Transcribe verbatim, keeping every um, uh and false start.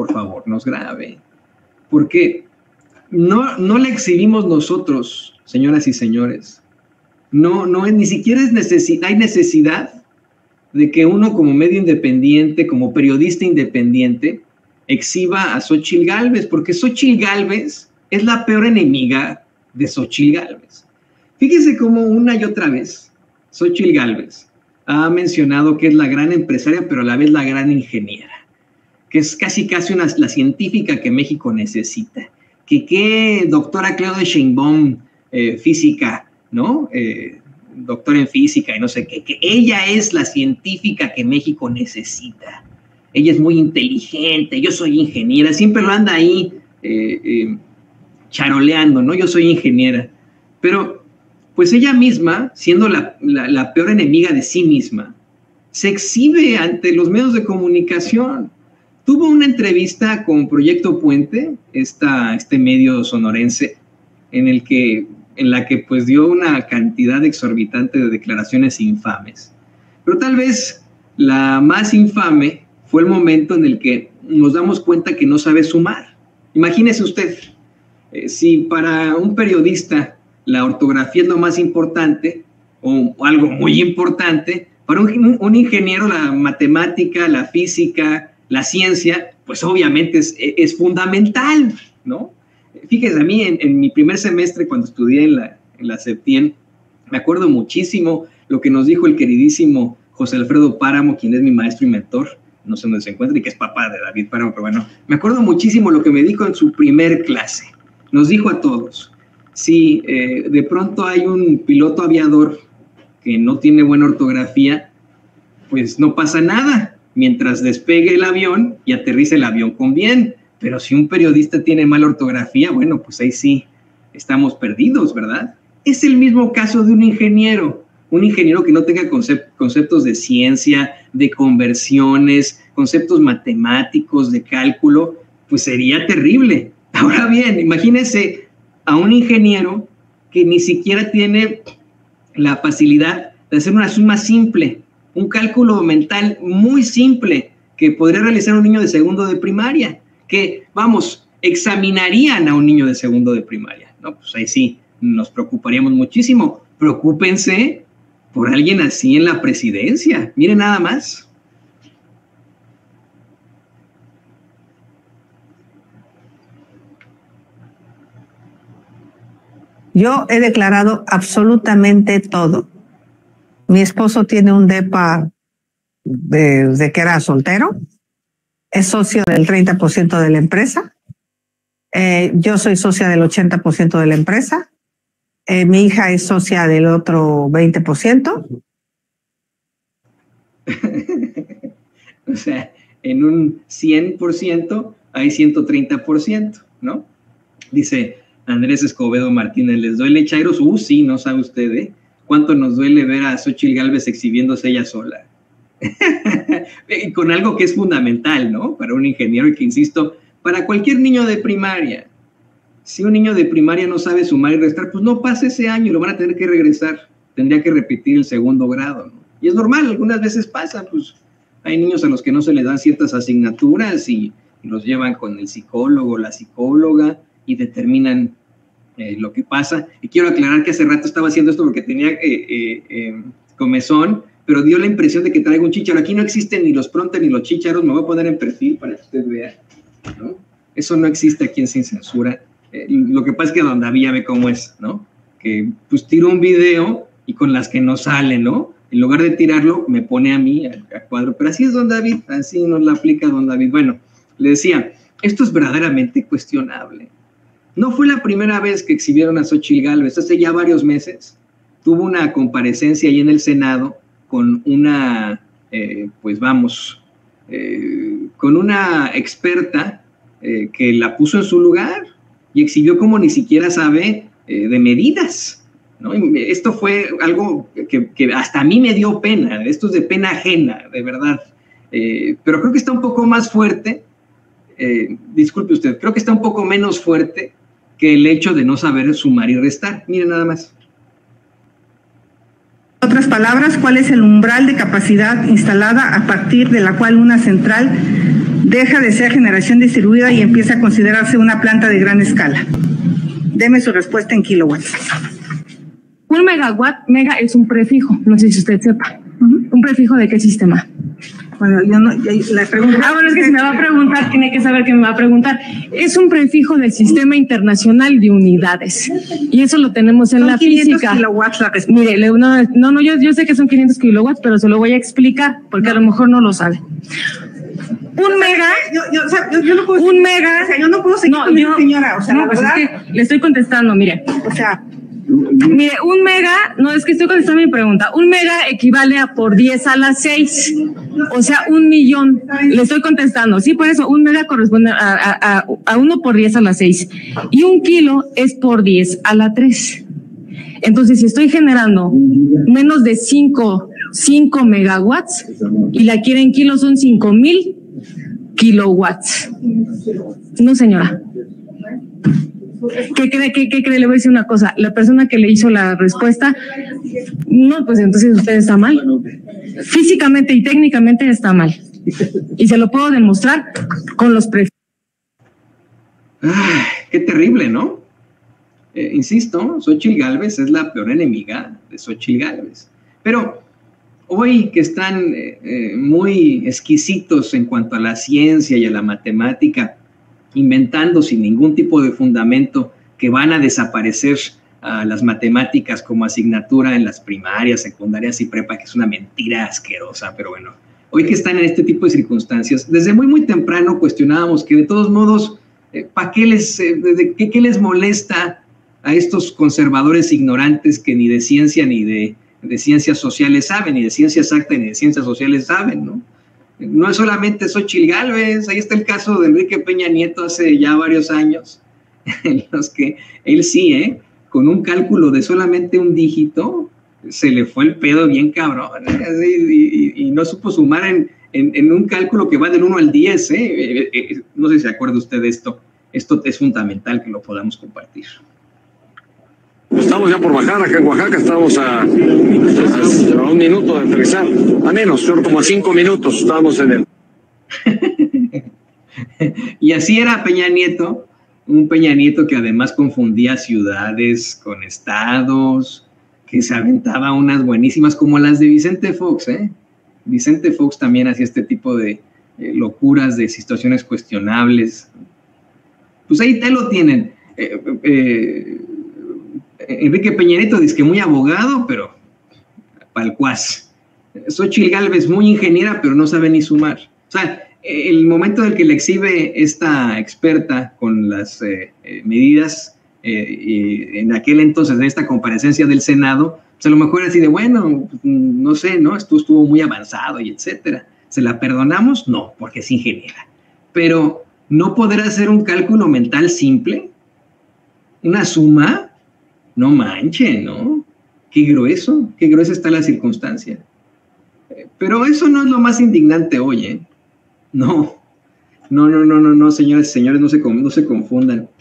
por favor nos grabe, porque no, no la exhibimos nosotros, señoras y señores. No, no es, ni siquiera es necesi- hay necesidad de que uno como medio independiente, como periodista independiente, exhiba a Xóchitl Gálvez, porque Xóchitl Gálvez es la peor enemiga de Xóchitl Gálvez. Fíjese cómo una y otra vez Xóchitl Gálvez ha mencionado que es la gran empresaria, pero a la vez la gran ingeniera, que es casi casi una, la científica que México necesita, que qué doctora Claudia Sheinbaum, eh, física, ¿no? Eh, doctora en física y no sé qué, que ella es la científica que México necesita. Ella es muy inteligente, yo soy ingeniera, siempre lo anda ahí eh, eh, charoleando, ¿no? Yo soy ingeniera. Pero, pues ella misma, siendo la, la, la peor enemiga de sí misma, se exhibe ante los medios de comunicación. Tuvo una entrevista con Proyecto Puente, esta, este medio sonorense, en el que en la que pues dio una cantidad exorbitante de declaraciones infames. Pero tal vez la más infame fue el momento en el que nos damos cuenta que no sabe sumar. Imagínese usted, eh, si para un periodista la ortografía es lo más importante, o algo muy importante, para un, un ingeniero la matemática, la física, la ciencia, pues obviamente es, es fundamental, ¿no? Fíjese, a mí en, en mi primer semestre, cuando estudié en la, en la Septien, me acuerdo muchísimo lo que nos dijo el queridísimo José Alfredo Páramo, quien es mi maestro y mentor, no sé dónde se encuentra, y que es papá de David Páramo, pero bueno, me acuerdo muchísimo lo que me dijo en su primer clase. Nos dijo a todos, si eh, de pronto hay un piloto aviador que no tiene buena ortografía, pues no pasa nada, mientras despegue el avión y aterrice el avión con bien. Pero si un periodista tiene mala ortografía, bueno, pues ahí sí estamos perdidos, ¿verdad? Es el mismo caso de un ingeniero, un ingeniero que no tenga concept- conceptos de ciencia, de conversiones, conceptos matemáticos, de cálculo, pues sería terrible. Ahora bien, imagínense a un ingeniero que ni siquiera tiene la facilidad de hacer una suma simple, un cálculo mental muy simple que podría realizar un niño de segundo de primaria, que, vamos, examinarían a un niño de segundo de primaria, ¿no? Pues ahí sí nos preocuparíamos muchísimo. Preocúpense por alguien así en la presidencia. Miren nada más. Yo he declarado absolutamente todo. Mi esposo tiene un depa desde que era soltero. Es socio del treinta por ciento de la empresa. Eh, yo soy socia del ochenta por ciento de la empresa. Eh, mi hija es socia del otro veinte por ciento. O sea, en un cien por ciento hay ciento treinta por ciento, ¿no? Dice Andrés Escobedo Martínez, ¿les duele, Chairos? Uh, sí, no sabe usted, ¿eh? ¿Cuánto nos duele ver a Xóchitl Gálvez exhibiéndose ella sola? Con algo que es fundamental, ¿no? Para un ingeniero y que, insisto, para cualquier niño de primaria. Si un niño de primaria no sabe sumar y restar, pues no pasa ese año, lo van a tener que regresar. Tendría que repetir el segundo grado, ¿no? Y es normal, algunas veces pasa, pues hay niños a los que no se les dan ciertas asignaturas y, y los llevan con el psicólogo, la psicóloga y determinan eh, lo que pasa. Y quiero aclarar que hace rato estaba haciendo esto porque tenía eh, eh, eh, comezón, pero dio la impresión de que traigo un chícharo. Aquí no existen ni los pronter ni los chícharos, me voy a poner en perfil para que usted vea, ¿no? Eso no existe aquí en Sin Censura. Eh, lo que pasa es que don David ya ve cómo es, ¿no? Que pues tiro un video y con las que no sale, ¿no? En lugar de tirarlo, me pone a mí a, a cuadro. Pero así es don David, así nos la aplica don David. Bueno, le decía, esto es verdaderamente cuestionable. No fue la primera vez que exhibieron a Xóchitl Gálvez, hace ya varios meses. Tuvo una comparecencia ahí en el Senado con una, eh, pues vamos, eh, con una experta eh, que la puso en su lugar y exhibió como ni siquiera sabe eh, de medidas, ¿no? Y esto fue algo que, que hasta a mí me dio pena, esto es de pena ajena, de verdad. Eh, pero creo que está un poco más fuerte, eh, disculpe usted, creo que está un poco menos fuerte que el hecho de no saber sumar y restar. Miren nada más. En otras palabras, ¿cuál es el umbral de capacidad instalada a partir de la cual una central deja de ser generación distribuida y empieza a considerarse una planta de gran escala? Deme su respuesta en kilowatts. Un megawatt, mega es un prefijo, no sé si usted sepa. Uh-huh. ¿Un prefijo de qué sistema? Bueno, yo no, yo, la pregunta... Ah, bueno, es que si me va a preguntar, tiene que saber que me va a preguntar. Es un prefijo del Sistema Internacional de Unidades. Y eso lo tenemos en son la quinientos física. Kilowatts la Mire, le, no, no, no yo, yo sé que son quinientos kilowatts, pero se lo voy a explicar, porque a lo mejor no lo sabe. Un o sea, mega, yo, yo, o sea, yo, yo no puedo un seguir, mega, o sea, yo no puedo seguir no, con yo, mi señora, o sea, no, la pues verdad, es que le estoy contestando, mire, o sea, mire, un mega, no, es que estoy contestando mi pregunta, un mega equivale a por diez a la seis, o sea, un millón, le estoy contestando, sí, por eso, un mega corresponde a, a, a, a uno por diez a la seis, y un kilo es por diez a la tres. Entonces, si estoy generando menos de cinco, cinco megawatts y la quieren en kilos, son cinco mil kilowatts. No, señora. ¿Qué cree? ¿Qué, qué cree? Le voy a decir una cosa. La persona que le hizo la respuesta, no, pues entonces usted está mal. Físicamente y técnicamente está mal. Y se lo puedo demostrar con los precios. Ay, qué terrible, ¿no? Eh, insisto, Xóchitl Gálvez es la peor enemiga de Xóchitl Gálvez. Pero hoy que están eh, eh, muy exquisitos en cuanto a la ciencia y a la matemática, inventando sin ningún tipo de fundamento que van a desaparecer uh, las matemáticas como asignatura en las primarias, secundarias y prepa, que es una mentira asquerosa, pero bueno, hoy que están en este tipo de circunstancias, desde muy muy temprano cuestionábamos que de todos modos, eh, ¿para qué les, eh, de, qué, qué les molesta a estos conservadores ignorantes que ni de ciencia ni de, de ciencias sociales saben, ni de ciencia exacta ni de ciencias sociales saben, ¿no? No es solamente Xóchitl Gálvez, ahí está el caso de Enrique Peña Nieto hace ya varios años, en los que él sí, ¿eh? Con un cálculo de solamente un dígito, se le fue el pedo bien cabrón, ¿eh? y, y, y no supo sumar en, en, en un cálculo que va del uno al diez, ¿eh? Eh, eh, no sé si se acuerda usted de esto, esto es fundamental que lo podamos compartir. Estamos ya por bajar acá en Oaxaca, estamos a, a, a un minuto de aterrizar, a menos, como a cinco minutos estamos en el... Y así era Peña Nieto, un Peña Nieto que además confundía ciudades con estados, que se aventaba unas buenísimas como las de Vicente Fox, ¿eh? Vicente Fox también hacía este tipo de eh, locuras, de situaciones cuestionables. Pues ahí te lo tienen. Eh, eh, Enrique Peña Nieto dice que muy abogado, pero palcuaz. Xóchitl Gálvez muy ingeniera, pero no sabe ni sumar. O sea, el momento en el que le exhibe esta experta con las eh, eh, medidas, eh, y en aquel entonces, en esta comparecencia del Senado, pues a lo mejor así de, bueno, no sé, ¿no? Esto estuvo muy avanzado y etcétera. ¿Se la perdonamos? No, porque es ingeniera. Pero no poder hacer un cálculo mental simple, una suma. No manche, ¿no? Qué grueso, qué gruesa está la circunstancia. Pero eso no es lo más indignante hoy, ¿eh? No, no, no, no, no, no, señores y señores, no se, no se confundan.